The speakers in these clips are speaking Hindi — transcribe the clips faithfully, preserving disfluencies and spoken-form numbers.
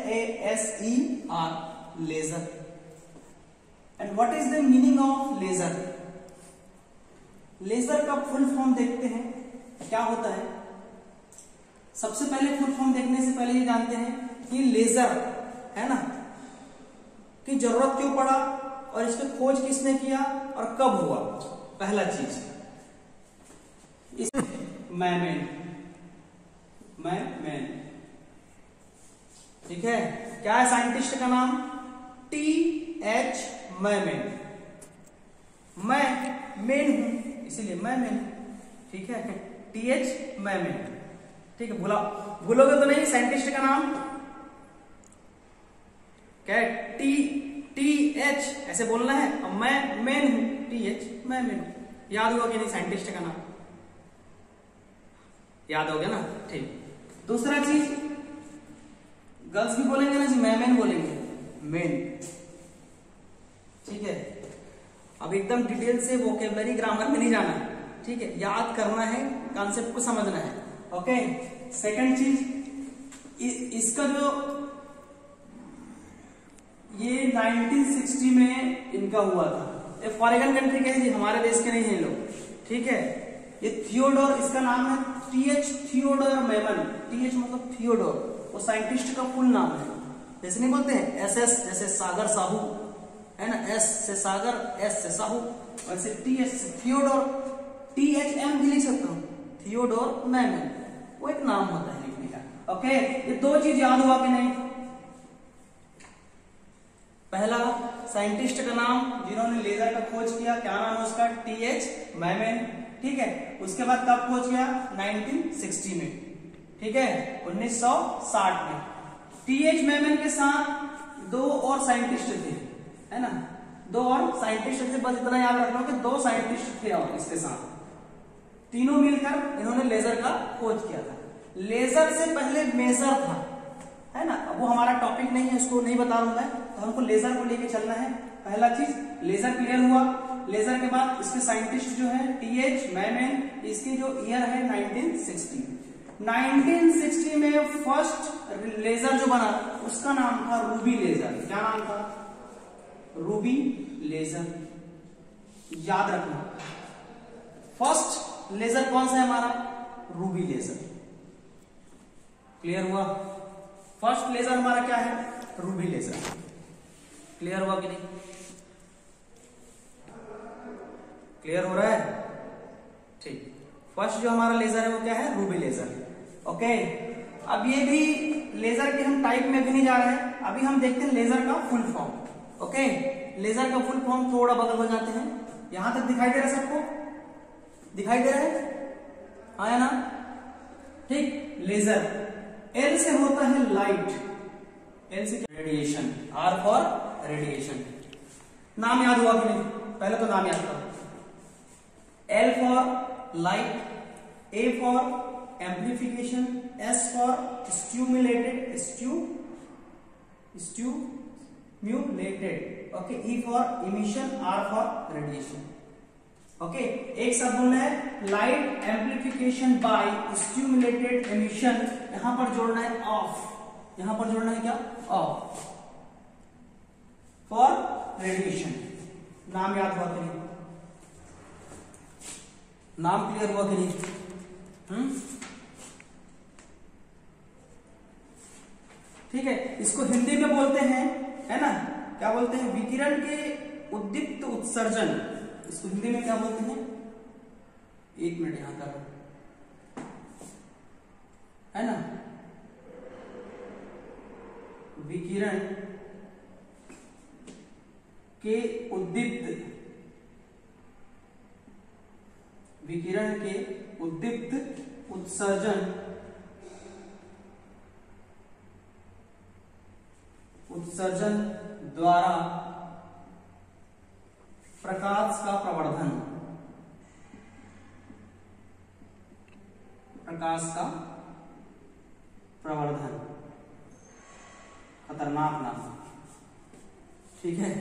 A S E R, laser. And what is the meaning of laser? Laser का फुल फॉर्म देखते हैं क्या होता है। सबसे पहले फुल फॉर्म देखने से पहले ये जानते हैं कि लेजर है ना की जरूरत क्यों पड़ा और इसकी खोज किसने किया और कब हुआ। पहला चीज इस मैमेन, मैमेन, ठीक है। क्या है साइंटिस्ट का नाम? T H Maiman. मैं मेन हूं इसीलिए मैमेन, ठीक है। टी एच मैमेन, ठीक है। भूला भूलोगे तो नहीं साइंटिस्ट का नाम क्या है? टी टी एच ऐसे बोलना है। अब मैं मेन हूं, टी एच मैमेन। याद हुआ कि नहीं साइंटिस्ट का नाम? याद हो गया ना, ठीक। दूसरा चीज गर्ल्स भी बोलेंगे ना जी, मैमेन बोलेंगे, मेन, ठीक है। अब एकदम डिटेल से वोकेबलरी ग्रामर में नहीं जाना है, ठीक है। याद करना है, कॉन्सेप्ट को समझना है, ओके। सेकंड चीज इ, इसका जो ये नाइनटीन सिक्सटी में इनका हुआ था। ये फॉरेन कंट्री के हैं जी, हमारे देश के नहीं हैं लोग, ठीक है। ये थियोडोर, इसका नाम है T H Theodore Maiman. T H मतलब थियोडोर, वो साइंटिस्ट का फुल नाम है। जैसे नहीं बोलते हैं एस एस, जैसे सागर साहू है ना, एस से सागर, एस से साहू, वैसे टी एच से थियोडोर। टी एच एम भी लिख सकता हूं, थियोडोर मैमन, वो एक नाम होता है लिखने का, ओके। ये दो चीज याद हुआ कि नहीं? पहला साइंटिस्ट का नाम जिन्होंने लेजर का खोज किया, क्या नाम है उसका? टी एच मैमेन, ठीक है। उसके बाद कब खोज किया? नाइनटीन सिक्सटी में, ठीक है, उन्नीस सौ साठ में। टी एच मैमेन के साथ दो और साइंटिस्ट थे, है ना, दो और साइंटिस्ट थे। बस इतना याद रखना कि दो साइंटिस्ट थे और इसके साथ तीनों मिलकर इन्होंने लेजर का खोज किया था। लेजर से पहले मेजर था, है ना। अब वो हमारा टॉपिक नहीं है, उसको नहीं बता रहा हूं मैं, तो हमको लेजर को लेके चलना है। पहला चीज लेजर क्लियर हुआ। लेजर के बाद इसके साइंटिस्ट जो है टी एच मैमेन, इसकी जो ईयर है नाइनटीन सिक्सटी। नाइनटीन सिक्सटी में फर्स्ट लेजर जो बना उसका नाम था रूबी लेजर। क्या नाम था? रूबी लेजर, याद रखना। फर्स्ट लेजर कौन सा है हमारा? Ruby laser. क्लियर हुआ? फर्स्ट लेजर हमारा क्या है? Ruby laser. क्लियर हुआ कि नहीं? क्लियर हो रहा है? ठीक। फर्स्ट जो हमारा लेजर है वो क्या है? Ruby laser, okay. अब ये भी लेजर के हम टाइप में भी नहीं जा रहे हैं, अभी हम देखते हैं लेजर का फुल फॉर्म, ओके। लेजर का फुल फॉर्म थोड़ा बगल हो जाते हैं। यहां तक दिखाई दे रहा है सबको? दिखाई दे रहा है? आया ना, ठीक। लेजर एल से होता है लाइट, एल से रेडिएशन, आर फॉर रेडिएशन। नाम याद हुआ कि नहीं? पहले तो नाम याद करो। L for light, A for amplification, S for stimulated, स्ट्यू stimulated, okay. E for emission, R for radiation, okay. एक शब्द बोलना है light amplification by stimulated emission. यहां पर जोड़ना है ऑफ, यहां पर जोड़ना है क्या? Of for radiation. नाम याद हुआ कि नहीं? नाम क्लियर हुआ कि नहीं? हम्म, ठीक है। इसको हिंदी में बोलते हैं, है ना, क्या बोलते हैं? विकिरण के उद्दीप्त उत्सर्जन। इसको हिंदी में क्या बोलते हैं? एक मिनट यहां कर, है ना, विकिरण के उद्दीप्त, विकिरण के उद्दीप्त उत्सर्जन, उत्सर्जन द्वारा प्रकाश का प्रवर्धन, प्रकाश का प्रवर्धन। खतरनाक नाम, ठीक है।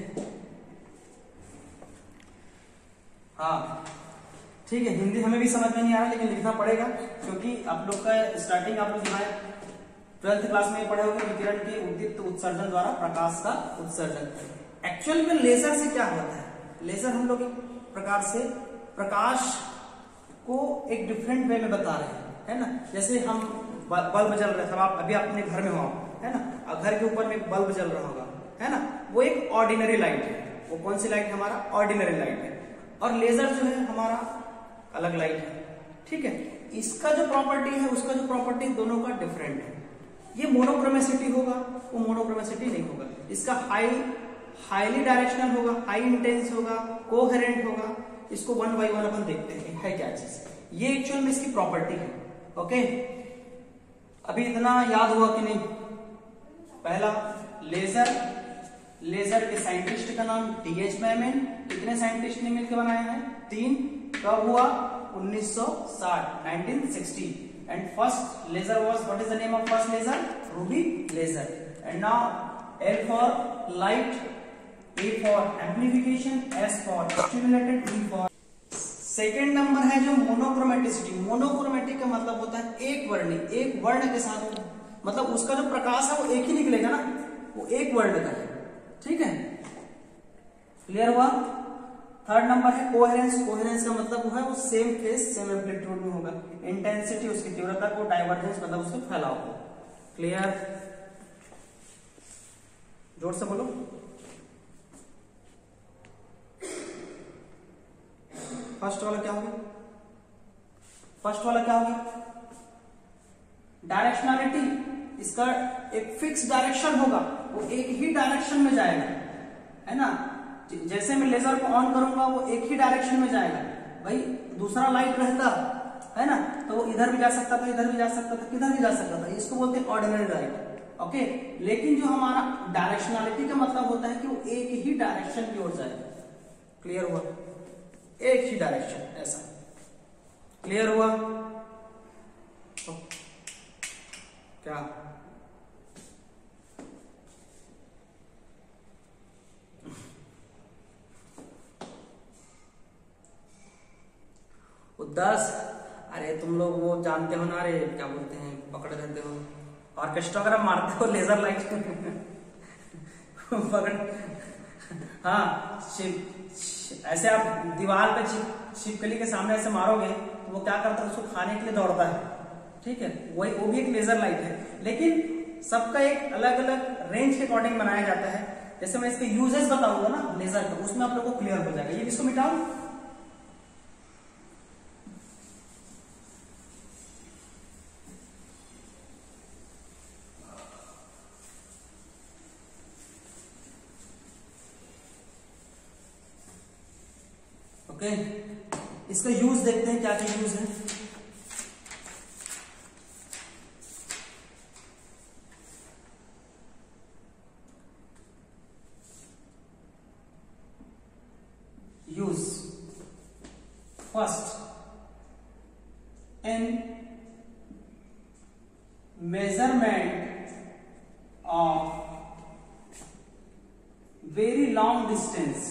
हाँ ठीक है, हिंदी हमें भी समझ में नहीं आ रहा लेकिन लिखना पड़ेगा क्योंकि आप लोग का स्टार्टिंग आप लोग ट्वेल्थ क्लास में पढ़े होंगे विकिरण के उद्दीप्त उत्सर्जन द्वारा प्रकाश का उत्सर्जन। एक्चुअल में लेजर से क्या होता है, लेजर हम लोग एक प्रकार से प्रकाश को एक डिफरेंट वे में बता रहे हैं, है ना। जैसे हम बल्ब जल रहे थे, आप अभी अपने घर में हो, है ना, और घर के ऊपर में बल्ब जल रहा होगा, है ना, वो एक ऑर्डिनरी लाइट है। वो कौन सी लाइट है, हमारा ऑर्डिनरी लाइट है। और लेजर जो है हमारा अलग लाइट है, ठीक है। इसका जो प्रॉपर्टी है उसका जो प्रॉपर्टी दोनों का डिफरेंट है। ये मोनोक्रोमेसिटी होगा, वो मोनोक्रोमेसिटी नहीं होगा। इसका हाई हाईली डायरेक्शनल होगा, हाई इंटेंस होगा, कोहेरेंट होगा। इसको वन बाई वन अपन देखते हैं है क्या चीज। ये एक्चुअल में इसकी प्रॉपर्टी है। ओके, अभी इतना याद हुआ कि नहीं। पहला लेजर, लेजर के साइंटिस्ट का नाम टी एच मैमन। कितने साइंटिस्ट ने मिलकर बनाया है, तीन। कब हुआ, उन्नीस सौ साठ, nineteen sixty. And first laser was, what is the name of first laser, ruby laser. And now L for light, A for amplification, S for stimulated, E for। Second number है जो मोनोक्रोमेटिसिटी। मोनोक्रोमेटिक का मतलब होता है एक वर्णी, एक वर्ण के साथ, मतलब उसका जो प्रकाश है वो एक ही निकलेगा ना, वो एक वर्ण का है, ठीक है। क्लियर हुआ। थर्ड नंबर है कोहेरेंस। कोहेरेंस का मतलब वो है वो सेम फेस सेम एम्पलीट्यूड में होगा। इंटेंसिटी उसकी तीव्रता को, डाइवर्जेंस मतलब उसके फैलाव को। क्लियर, जोर से बोलो। फर्स्ट वाला क्या होगा, फर्स्ट वाला क्या होगा, डायरेक्शनलिटी। इसका एक फिक्स डायरेक्शन होगा, वो एक ही डायरेक्शन में जाएगा, है ना। जैसे मैं लेजर को ऑन करूंगा वो एक ही डायरेक्शन में जाएगा। भाई दूसरा लाइट रहता है ना, तो वो इधर भी जा सकता था, इधर भी जा सकता था, किधर भी जा सकता था। इसको बोलते हैं ऑर्डिनरी लाइट। ओके, लेकिन जो हमारा डायरेक्शनलिटी का मतलब होता है कि वो एक ही डायरेक्शन की ओर जाएगा। क्लियर हुआ, एक ही डायरेक्शन, ऐसा। क्लियर हुआ। तो क्या दस, अरे तुम लोग वो जानते हो ना, अरे क्या बोलते हैं, पकड़ रहते हो, ऑर्केस्ट्रा वगैरह मारते हो लेजर लाइट पकड़। हाँ, ऐसे आप दीवार पे छिपकली के सामने ऐसे मारोगे तो वो क्या करता है, उसको खाने के लिए दौड़ता है, ठीक है। वही वो भी एक लेजर लाइट है, लेकिन सबका एक अलग अलग रेंज के अकॉर्डिंग बनाया जाता है। जैसे मैं इसके यूजेस बताऊंगा ना लेजर का, उसमें आप लोगों को क्लियर हो जाएगा। ये इसको मिटाओ। ओके, इसका यूज देखते हैं क्या क्या यूज है। Use first, in measurement of very long distance,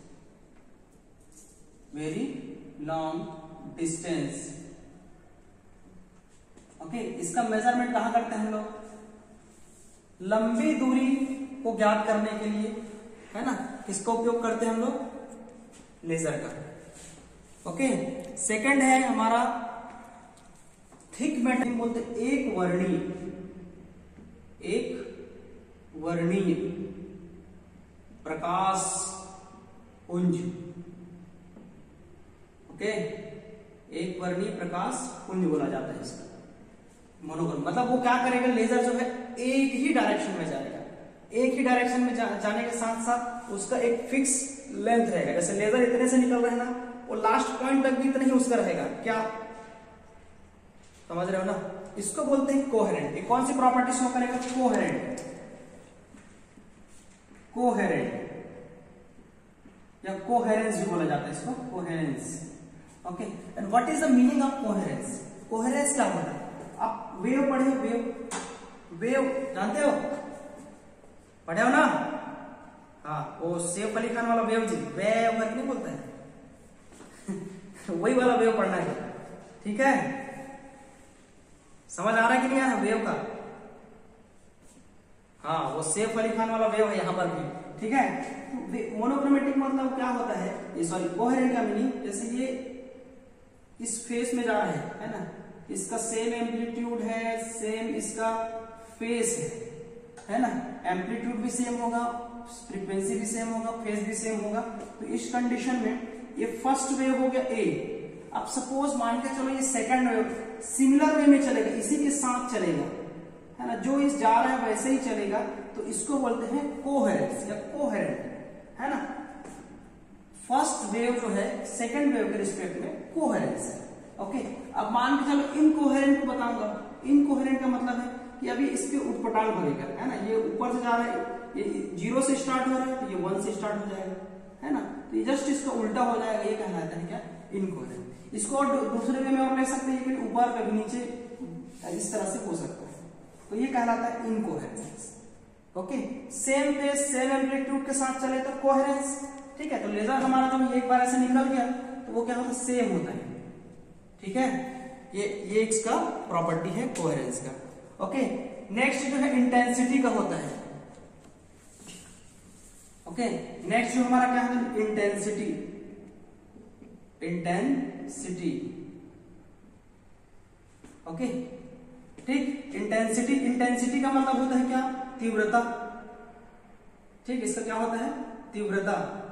very long distance. Okay, इसका मेजरमेंट कहां करते हैं हम लोग, लंबी दूरी को ज्ञात करने के लिए, है ना। किसका उपयोग करते हैं हम लोग, लेजर का। ओके, सेकंड है हमारा थिक मेटल, बोलते एक वर्णीय, एक वर्णीय प्रकाश पुंज। ओके, एक वर्णीय प्रकाश पुंज बोला जाता है इसका। मोनोक्रोम मतलब वो क्या करेगा, लेजर जो है एक ही डायरेक्शन में जाएगा। एक ही डायरेक्शन में जा, जाने के साथ साथ उसका एक फिक्स लेंथ रहेगा। जैसे लेजर इतने से निकल रहा है ना, वो लास्ट पॉइंट तक भी इतना ही उसका रहेगा। क्या समझ रहे हो ना। इसको बोलते हैं कोहेरेंट। ये कौन सी प्रॉपर्टी शो करेगा, कोहेरेंट, कोहेरेंट या कोहेरेंस भी बोला जाता है इसको, coherence. Okay, and what is the meaning of coherence. Coherence क्या होता है, आप वेव पढ़े, वेव, वेव जानते हो, पढ़े हो ना। हाँ, वो सेफ अली खान वाला वेव जी, वेव करके नहीं बोलता है वही वाला वेव पढ़ना है, ठीक है। समझ आ रहा है कि नहीं आ रहा वेव का, हाँ वो सैफ अली खान वाला वेव है यहाँ पर भी, ठीक है। तो मोनोक्रोमेटिक मतलब क्या होता है, ये सॉरी कोहेरेंट का मीनिंग, जैसे ये इस फेस में जा रहा है है ना, इसका सेम एम्पलीट्यूड है, सेम इसका फेस है है ना, एम्पलीट्यूड भी सेम होगा, फ्रीक्वेंसी भी सेम होगा, फेस भी सेम होगा। तो इस कंडीशन में ये फर्स्ट वेव हो गया ए। अब सपोज मान के चलो ये सेकंड वेव सिमिलर वे में चलेगा, इसी के साथ चलेगा है ना, जो इस जा रहा है वैसे ही चलेगा, तो इसको बोलते हैं कोहेरेंस या कोहेरेंट है ना। फर्स्ट वेव जो है सेकंड वेव के रिस्पेक्ट में कोहेरेंस है। ओके, अब मान के चलो इनकोहेरेंट को बताऊंगा। इनकोहेरेंट का मतलब है कि अभी इसके उटपटांग भरेगा है ना, ये ऊपर से जा रहा है, ये जीरो से स्टार्ट हो रहा है तो ये वन से स्टार्ट हो जाएगा है ना, तो ये जस्ट इसका उल्टा हो जाएगा, ये कहलाता है क्या, इनकोहेरेंट। इसको और दूसरे वे में और ले सकते हैं, कभी ऊपर कभी नीचे इस तरह से हो सकता है, तो ये कहलाता है incoherence. Okay, same phase same amplitude के साथ चले तो कोहेरेंस, ठीक है। तो लेजर हमारा जब एक बार ऐसे निकल गया तो वो क्या होता है, सेम होता है, ठीक है। ये ये इसका प्रॉपर्टी है कोहेरेंस का। ओके, नेक्स्ट जो है इंटेंसिटी का होता है। ओके, नेक्स्ट जो हमारा क्या है, इंटेंसिटी। इंटेंसिटी ओके, ठीक। इंटेंसिटी इंटेंसिटी का मतलब होता है क्या, तीव्रता, ठीक। इसका क्या होता है, तीव्रता।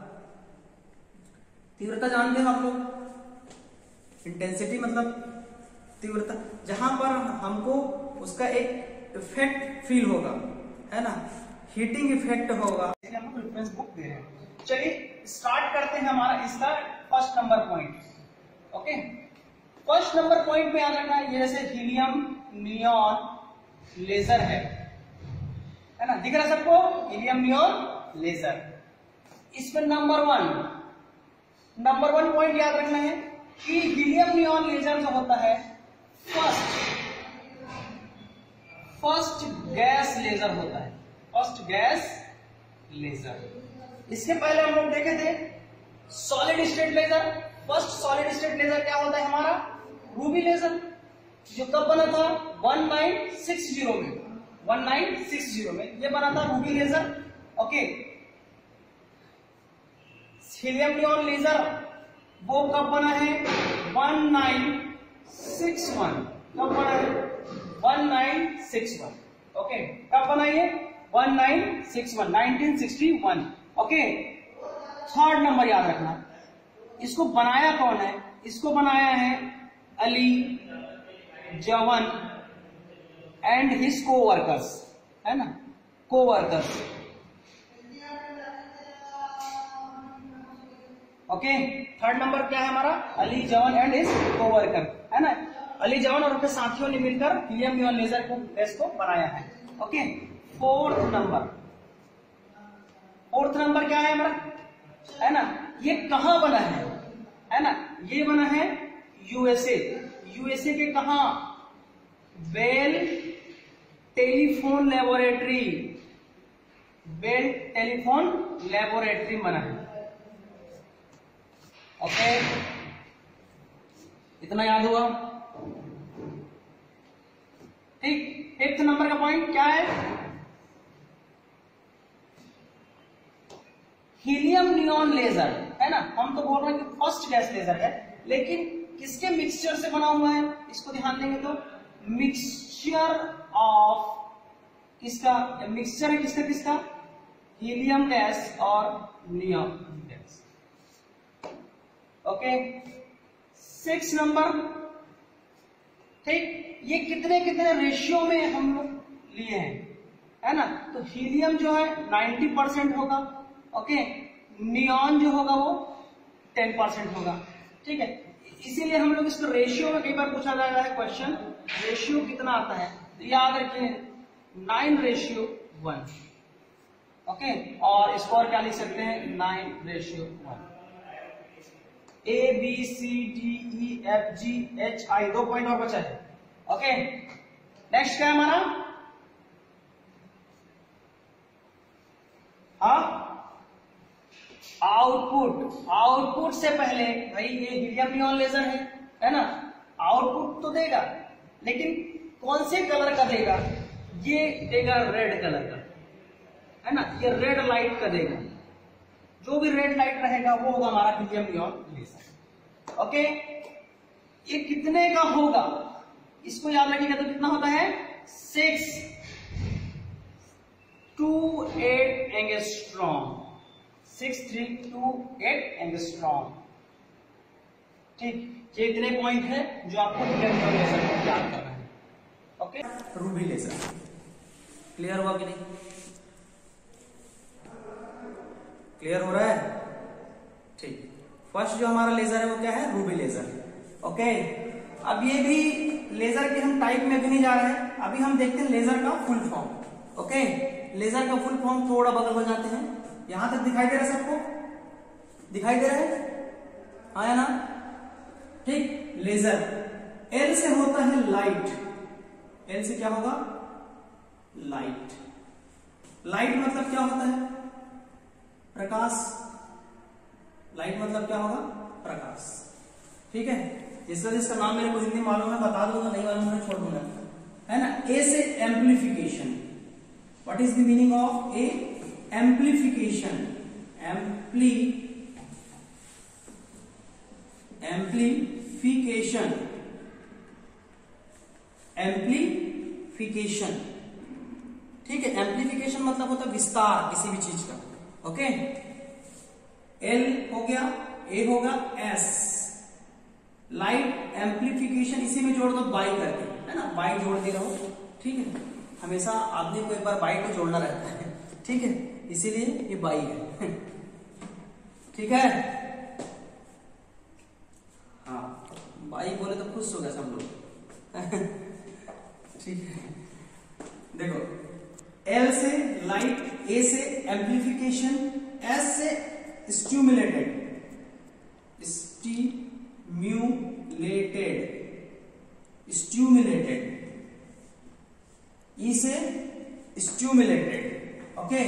तीव्रता जानते हो आप लोग, इंटेंसिटी मतलब तीव्रता, जहां पर हमको उसका एक इफेक्ट फील होगा है ना, हीटिंग इफेक्ट होगा, इसलिए हम रेफरेंस बुक दे रहे हैं। चलिए स्टार्ट करते हैं हमारा इसका first number point. Okay, first number point में याद रखना है, ये जैसे हीलियम नियॉन लेजर है है ना, दिख रहा है सबको, हीलियम नियॉन लेजर। इसमें number one number one point याद रखना है कि हीलियम नियॉन लेजर जो होता है फर्स्ट फर्स्ट गैस लेजर होता है, फर्स्ट गैस लेजर। इसके पहले हम लोग देखे थे solid state laser. First solid state laser क्या होता है हमारा, रूबी लेजर, जो कब बना था उन्नीस सौ साठ में, उन्नीस सौ साठ में ये बना था ruby laser. Okay, helium neon laser वो कब बना है, उन्नीस सौ इकसठ। कब बना है, उन्नीस सौ इकसठ। ओके, कब बना ये, उन्नीस सौ इकसठ, उन्नीस सौ इकसठ। ओके, थर्ड नंबर याद रखना, इसको बनाया कौन है, इसको बनाया है अली जवन एंड हिज को वर्कर्स है ना, को वर्कर्स। ओके, थर्ड नंबर क्या है हमारा, अली जवन एंड हिज को वर्कर है ना, अली जवन और उनके साथियों ने मिलकर हीलियम नियॉन लेजर को गैस को बनाया है। Okay, fourth number fourth number क्या है हमारा है ना, ये कहां बना है है ना, ये बना है यूएसए। यूएसए के कहा, Bell Telephone Laboratory, Bell Telephone Laboratory बना है। ओके, इतना याद हुआ, ठीक। फिफ्थ नंबर का पॉइंट क्या है, हीलियम नियॉन लेजर है ना, हम तो बोल रहे हैं कि फर्स्ट गैस लेजर है, लेकिन किसके मिक्सचर से बना हुआ है, इसको ध्यान देंगे तो मिक्सचर ऑफ, किसका मिक्सचर है, किसका किसका, हीलियम गैस और neon gas. Okay, six number, ठीक। ये कितने कितने रेशियो में हम लोग लिए हैं है ना, तो हीलियम जो है नब्बे परसेंट होगा, ओके, नियॉन जो होगा वो टेन परसेंट होगा, ठीक है। इसीलिए हम लोग इसको रेशियो में कई बार पूछा जाता है क्वेश्चन, रेशियो कितना आता है, तो याद रखिए नाइन रेशियो वन। ओके, और इसको और क्या लिख सकते हैं, nine ratio one. A B C D E F G H I, दो पॉइंट और बचा है। ओके, नेक्स्ट क्या है हमारा, हाँ आउटपुट। आउटपुट से पहले भाई ये हीलियम नियॉन लेजर है है ना, आउटपुट तो देगा, लेकिन कौन से कलर का देगा, ये देगा रेड कलर का है ना, ये रेड लाइट का देगा, जो भी रेड लाइट रहेगा वो होगा हमारा हीलियम नियॉन लेजर। ओके, ये कितने का होगा इसको याद रखिएगा, तो कितना होता है six two eight angstrom, six three two eight angstrom. ठीक, ये इतने पॉइंट है जो आपको हीलियम नियॉन लेजर को याद करना है। ओके, रूबी लेजर क्लियर हुआ कि नहीं? क्लियर हो रहा है? ठीक, फर्स्ट जो हमारा लेजर है वो क्या है? Ruby laser. ओके, अब ये भी लेजर के हम टाइप में भी नहीं जा रहे हैं, अभी हम देखते हैं लेजर का फुल फॉर्म। ओके, लेजर का फुल फॉर्म थोड़ा बगल हो जाते हैं, यहां तक दिखाई दे रहा है सबको? दिखाई दे रहा है? हाँ या ना? ठीक, लेजर एल से होता है लाइट, एल से क्या होगा? लाइट। लाइट मतलब क्या होता है? प्रकाश। लाइट मतलब क्या होगा? प्रकाश। ठीक है, जिसका जिसका नाम मेरे को हिंदी मालूम है बता दूंगा, नहीं मालूम है छोड़ दूंगा, है ना। ए से amplification, what is the meaning of A? Amplification, एम्प्ली एम्प्लीफिकेशन, एम्प्लीफिकेशन। ठीक है, एम्प्लीफिकेशन मतलब होता है विस्तार किसी भी चीज का। ओके, एल हो गया, ए होगा, एस लाइट एम्प्लीफिकेशन, इसी में जोड़ दो बाई करके, है ना, बाई जोड़ते रहो। ठीक है, हमेशा आदमी को एक बार बाई को जोड़ना रहता है। ठीक है, इसीलिए ये बाई है। ठीक है, हाँ, बाई बोले तो खुश हो गए सब लोग। ठीक है, देखो एल से लाइट, ए से एम्प्लीफिकेशन, एस से स्टिमुलेटेड, स्टिम्यूलेटेड, स्टिमुलेटेड, ई से stimulated. Okay,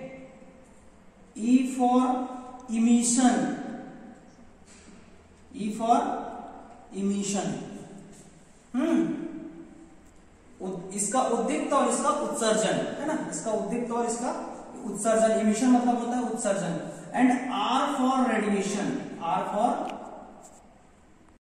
E for emission, E for emission. Hmm इसका उद्दीप्त और इसका उत्सर्जन, है ना, इसका उद्दीप्त और इसका उत्सर्जन। इमिशन मतलब होता है उत्सर्जन। And R for radiation, R for